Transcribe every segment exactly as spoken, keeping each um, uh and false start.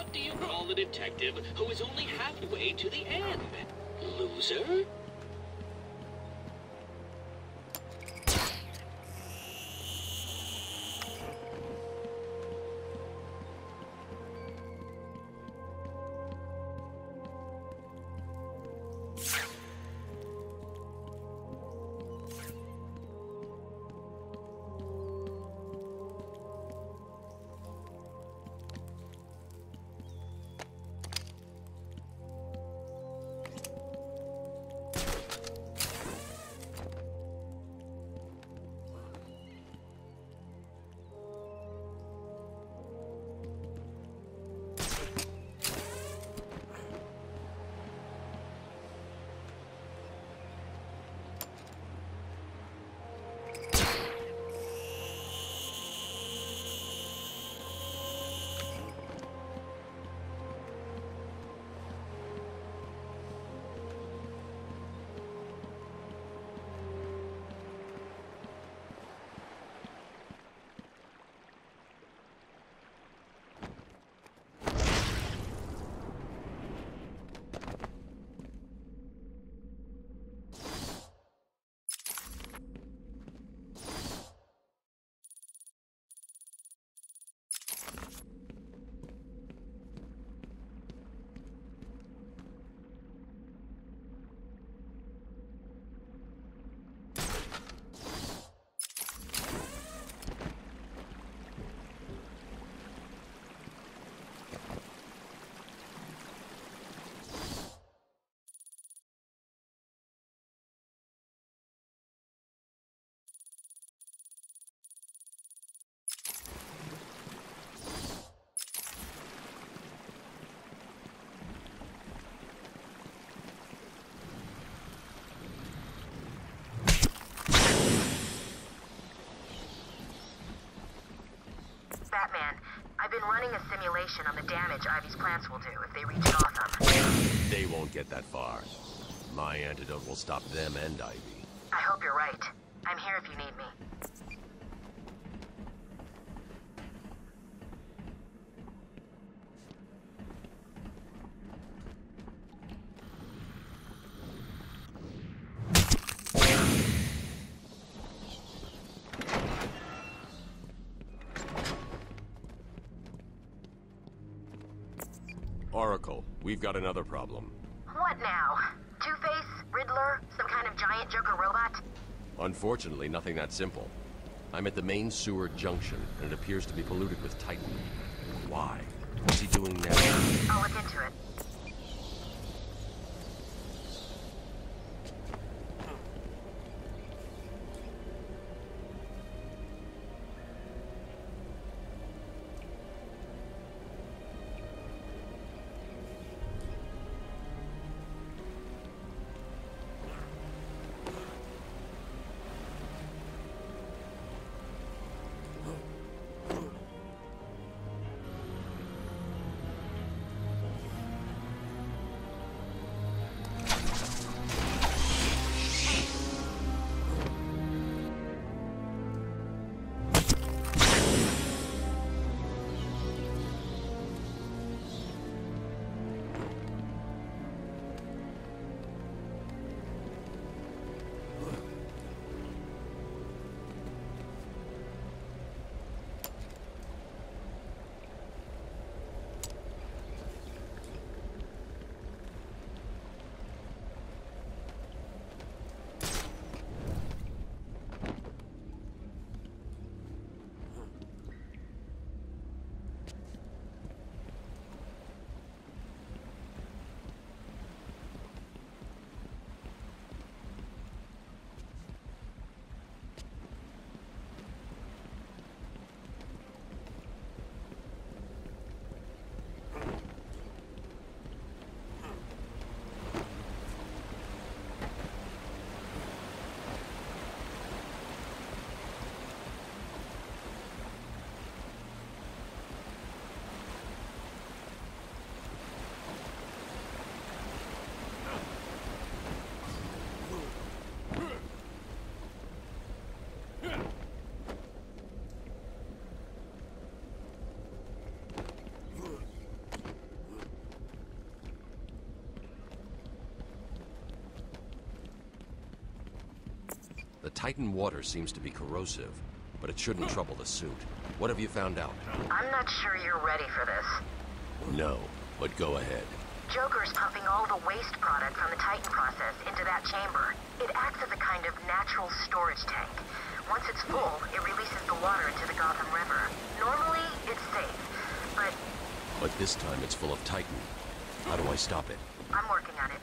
What do you call the detective who is only halfway to the end? Loser? Batman, I've been running a simulation on the damage Ivy's plants will do if they reach Gotham. They won't get that far. My antidote will stop them and Ivy. I hope you're right. I'm here if you need me. Oracle, we've got another problem. What now? Two-Face? Riddler? Some kind of giant Joker robot? Unfortunately, nothing that simple. I'm at the main sewer junction, and it appears to be polluted with Titan. Why? What's he doing now? I'll look into it. Titan water seems to be corrosive, but it shouldn't trouble the suit. What have you found out? I'm not sure you're ready for this. No, but go ahead. Joker's pumping all the waste product from the Titan process into that chamber. It acts as a kind of natural storage tank. Once it's full, it releases the water into the Gotham River. Normally, it's safe, but... But this time it's full of Titan. How do I stop it? I'm working on it.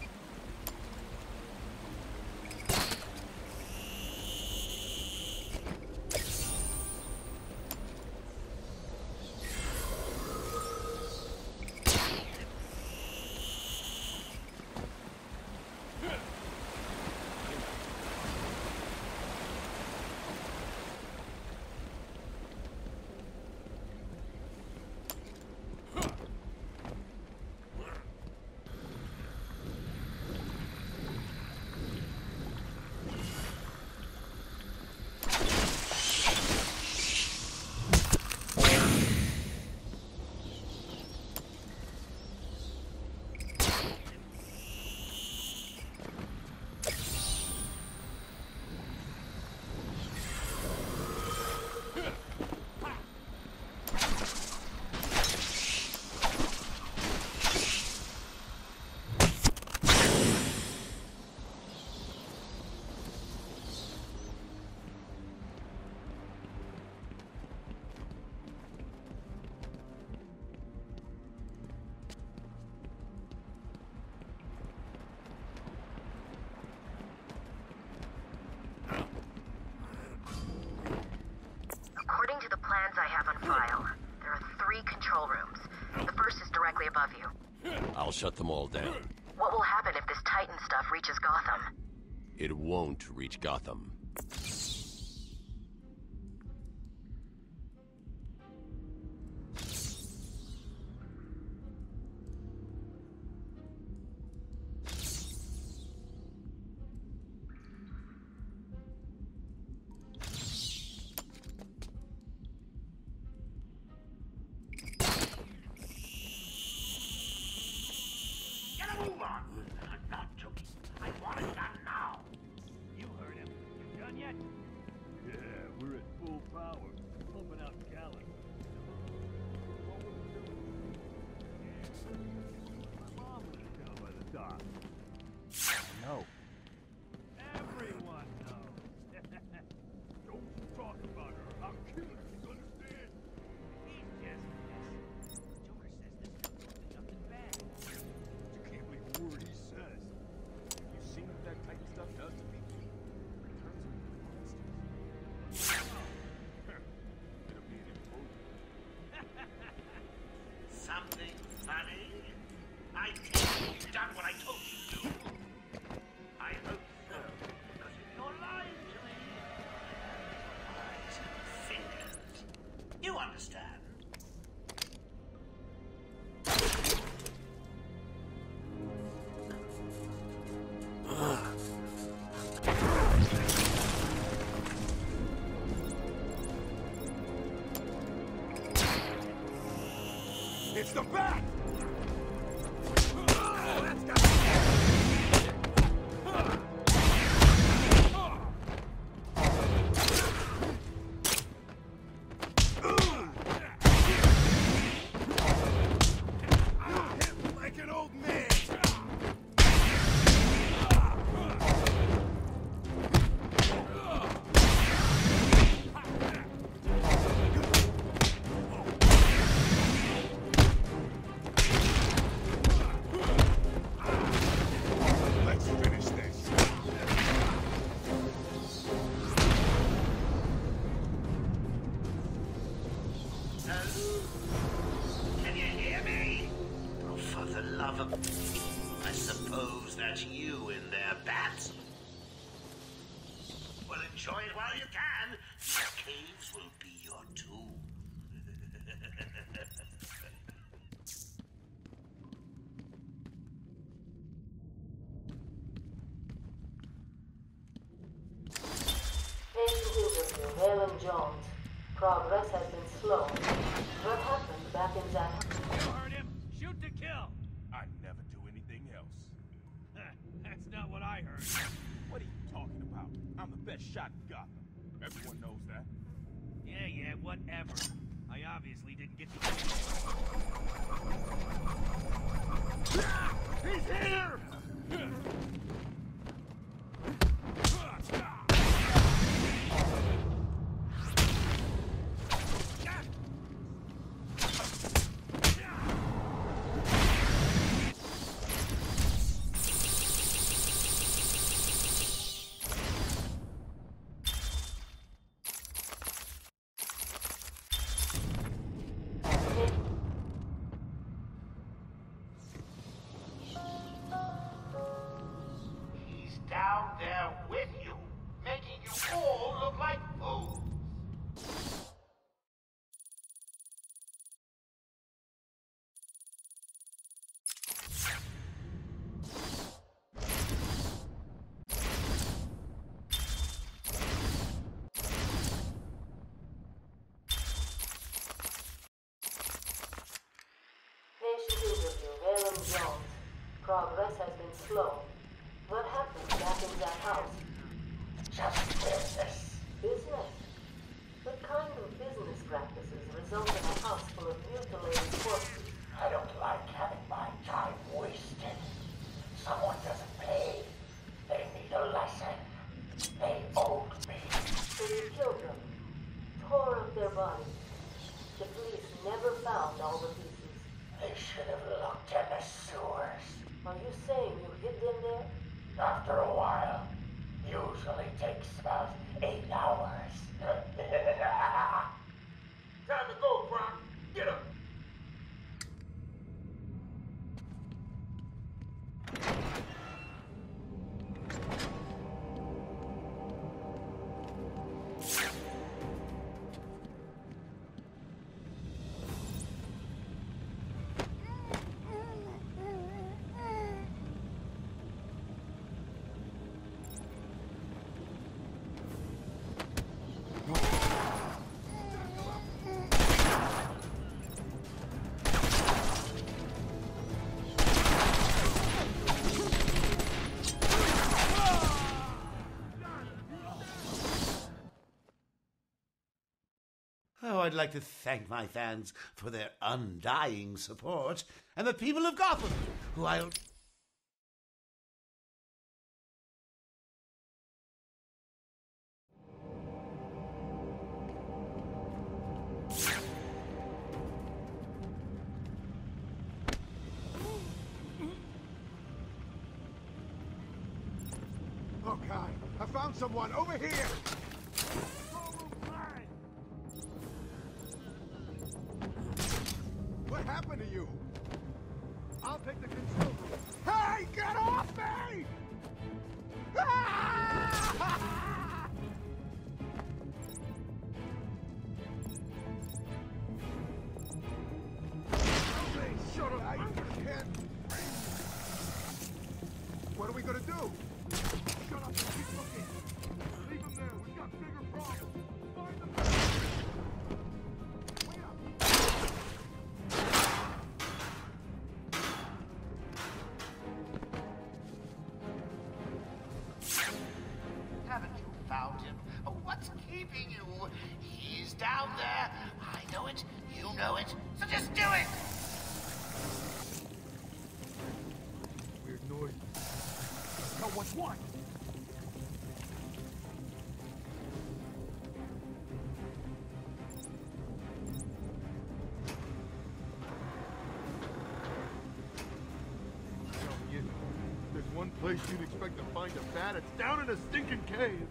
According to the plans I have on file, there are three control rooms. The first is directly above you. I'll shut them all down. What will happen if this Titan stuff reaches Gotham? It won't reach Gotham. No. Everyone knows. Don't talk about her. I'll kill her. You understand? He's just messing. Joker says there's nothing bad. You can't believe a word he says. You seen what that Titan stuff does to people? It turns them into monsters. It'll be an improvement. Something funny? I think you've done what I told you to do. I hope so, because if you're lying to me, eyes and fingers. You understand? It's the bat! Can you hear me? Oh, for the love of... I suppose that's you in there, Bat. Well, enjoy it while you can. These caves will be your tomb. Agent Hilberville, Helen Jones. Progress has been slow. What happened back in Zan? You heard him? Shoot to kill! I'd never do anything else. That's not what I heard. What are you talking talking about? I'm the best shot in Gotham. Everyone knows that. Yeah, yeah, whatever. I obviously didn't get to... He's here! He's down there with you, making you all look like fools. Patient interview, Aaron Jones. Progress has been slow. What happened back in that house? Just business. Business? What kind of business practices result in a house full of mutilated corpses? I don't like having my time wasted. Someone doesn't pay. They need a lesson. They owed me. So you killed them, tore up their bodies. The police never found all the pieces. They should have looked in the sewers. Are you saying you hid them there? After a while. Usually takes about eight hours. Time to go, Brock. Get up. Oh, I'd like to thank my fans for their undying support, and the people of Gotham, who I'll... Okay, I found someone over here. What happened to you? I'll take the control room. Hey, get off me! Ah! Hey, shut up! I can't. What are we gonna do? Shut up and keep looking. Leave him there. We've got bigger problems. Find them. Wait up. Haven't you found him? What's keeping you? He's down there. I know it. You know it. So just do it! Weird noise. Now what's what? Tell me it. There's one place you'd expect to find a bat. It's down in a stinking cave.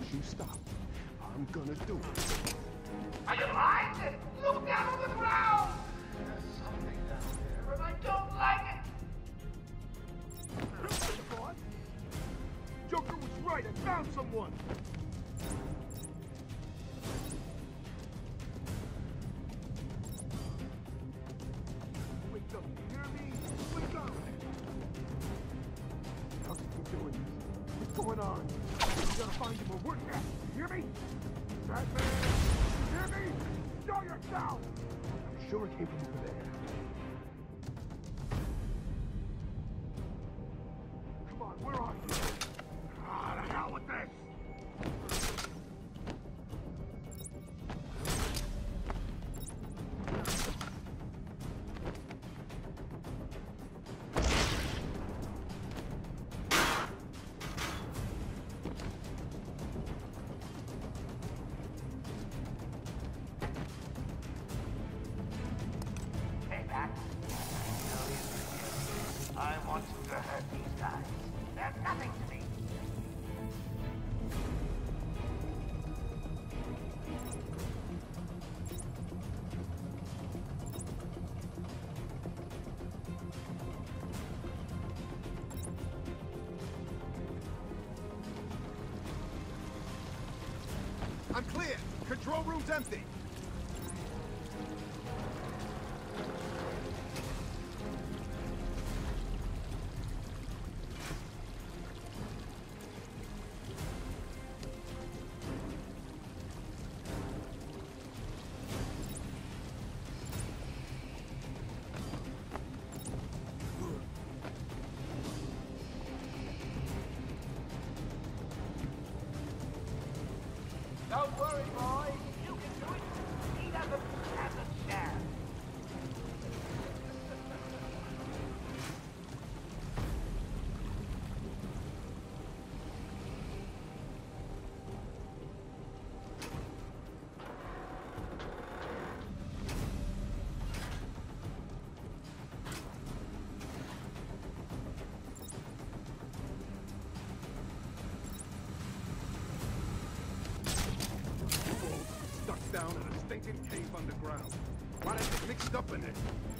you stop. I'm gonna do it. Are you lying? Look down on the ground! There's something down there, and I don't like it! Joker was right, I found someone! Wake up, you hear me? Wake up! How's he keep doing this? What's going on? We gotta find him or we're dead, you hear me? Batman! You hear me? Show yourself! I'm sure it came from over there. Come on, where are you? Ah, the hell with this! Payback. I want to hurt these guys. They're nothing to me. I'm clear! Control room's empty! Don't worry, boy. You can do it. He doesn't have a chance. Stuck down in a stinking cave underground. Why did they mixed up in it?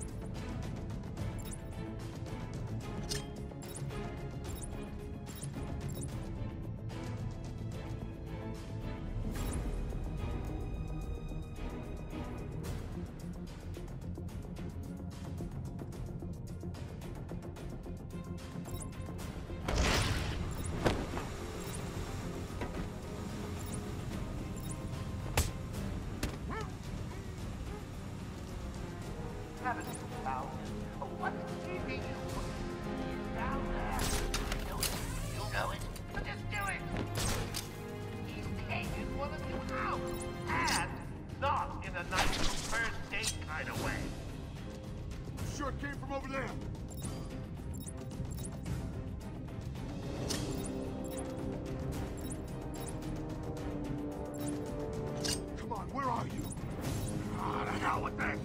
Haven't you found what's keeping you down there? Do it. You know it. But just do it. He's taking one of you out. And not in a nice first date kind of way. Sure it came from over there. Come on, where are you? Ah, the hell with this!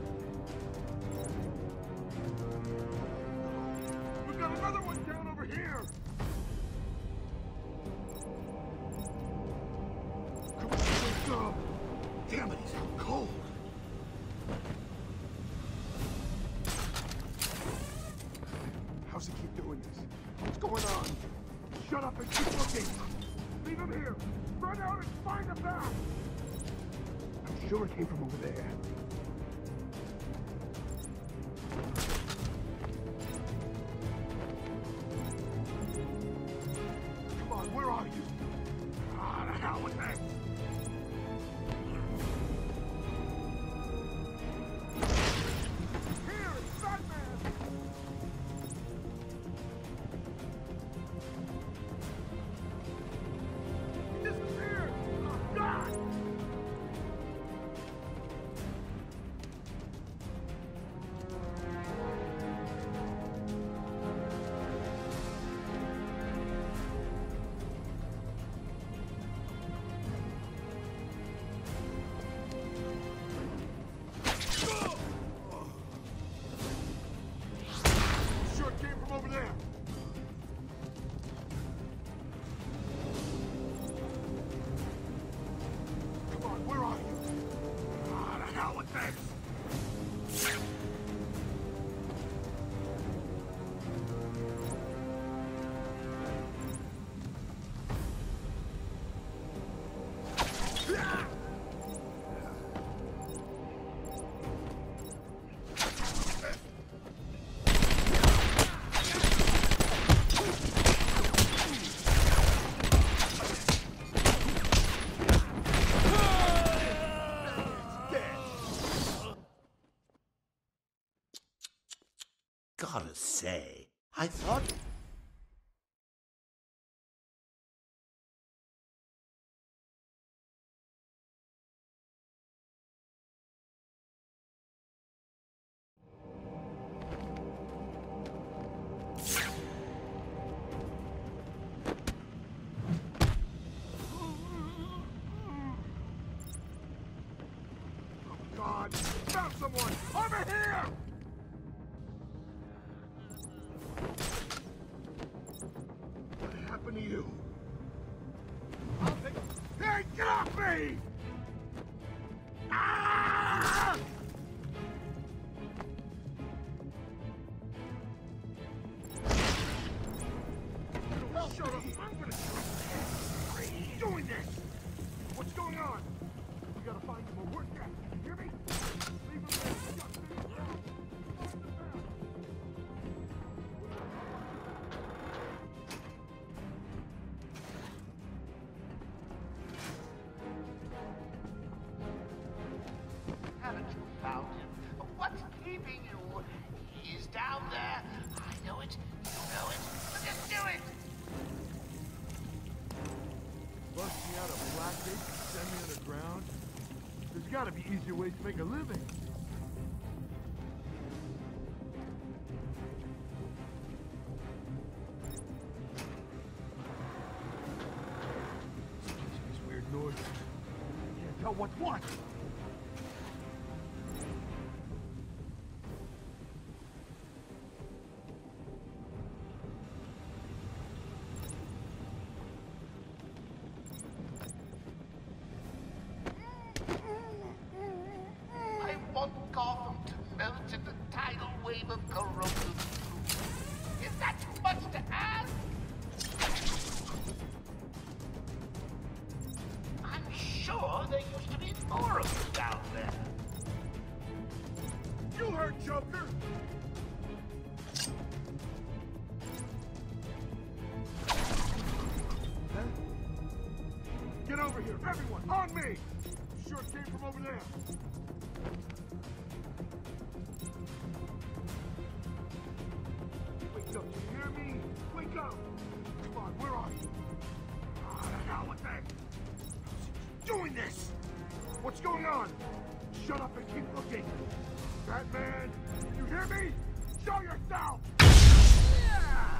We've got another one down over here! Come on, let's go! Damn it, he's out cold! How's he keep doing this? What's going on? Shut up and keep looking! Leave him here! Run out and find him back! I'm sure it came from over there. Come on, where are you? Ah, the hell with that! Here, it's Batman! He disappeared! Oh, God! gotta say, I thought... God, found someone! Over here! What happened to you? I'll take... Hey, get off me! Ah! Don't shut up! I'm gonna shoot you! Why are you doing this? What's going on? We gotta find him or we're dead. You hear me? Leave him there. Just leave him there. Find the man. Haven't you found him? What's keeping you? He's down there. I know it. You know it. Just do it! Bust me out of Blackgate, send me underground. There's gotta be easier ways to make a living. These weird noises. Can't tell what's what. I want Gotham to melt in the tidal wave of corrosive truth. Is that too much to ask? I'm sure there used to be more of you down there. You heard Joker! Huh? Get over here, everyone, on me! I'm sure it came from over there. Wake up, you hear me? Wake up! Come on, where are you? Ah, the hell with that! Doing this! What's going on? Shut up and keep looking! Batman, you hear me? Show yourself! Yeah!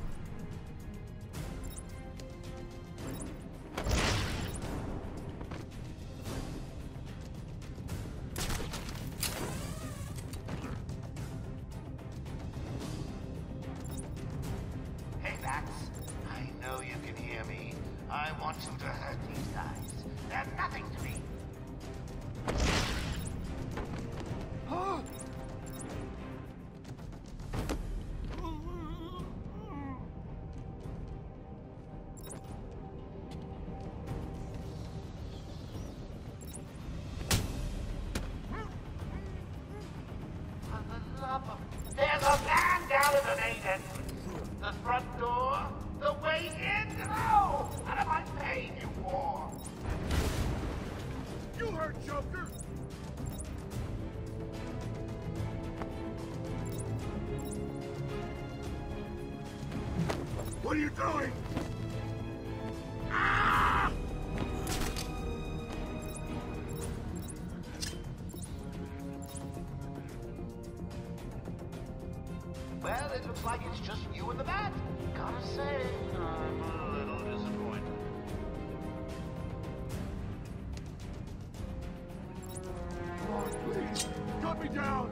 Hey, Max. I know you can hear me. I want you to hurt these guys. They're nothing to me. Huh? For the love of... There's a man down at the main entrance. The front door, the way in. Oh, what am I paying you for? You heard Joker! What are you doing? Ah! Well, it looks like it's just you and the bat. Gotta say, I'm a little disappointed. Come on, please! Cut me down!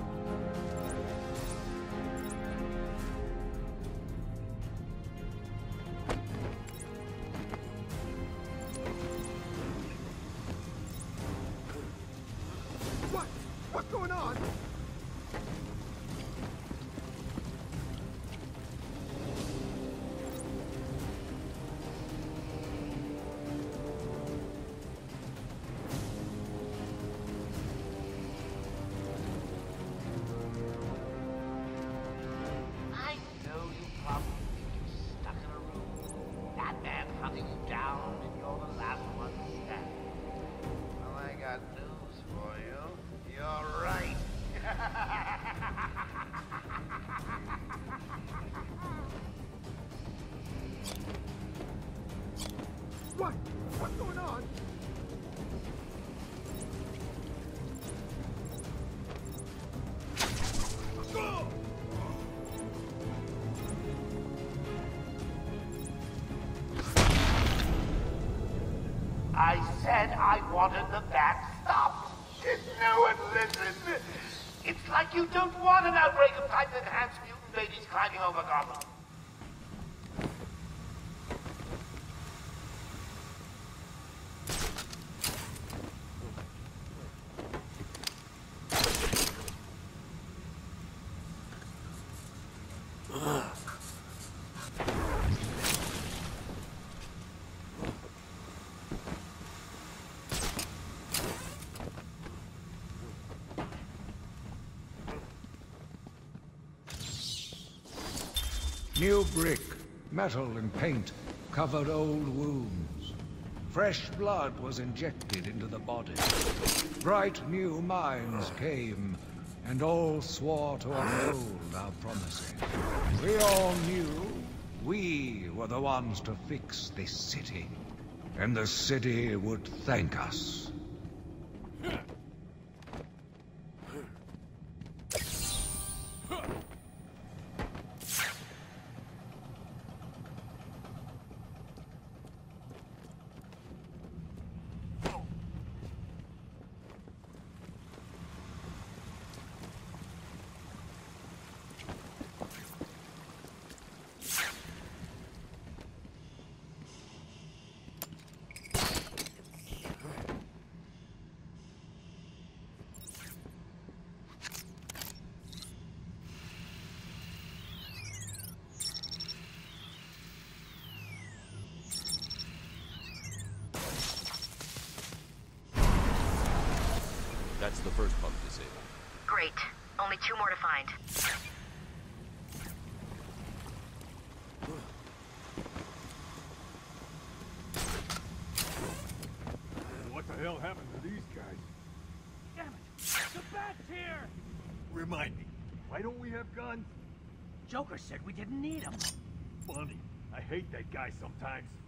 What? What's going on? I know you probably think you're stuck in a room. That man hunting you down and you're the last one standing. Well, I got news for you. You're right. What? What's going on? Go! I said I wanted the bat stopped. No one listened. It's like you don't want an outbreak of Titan-enhanced mutant babies climbing over Gotham. New brick, metal and paint covered old wounds. Fresh blood was injected into the body. Bright new minds came, and all swore to uphold our promises. We all knew we were the ones to fix this city, and the city would thank us. That's the first pump disabled. Great. Only two more to find. What the hell happened to these guys? Damn it! The bat's here! Remind me, why don't we have guns? Joker said we didn't need them. Funny. I hate that guy sometimes.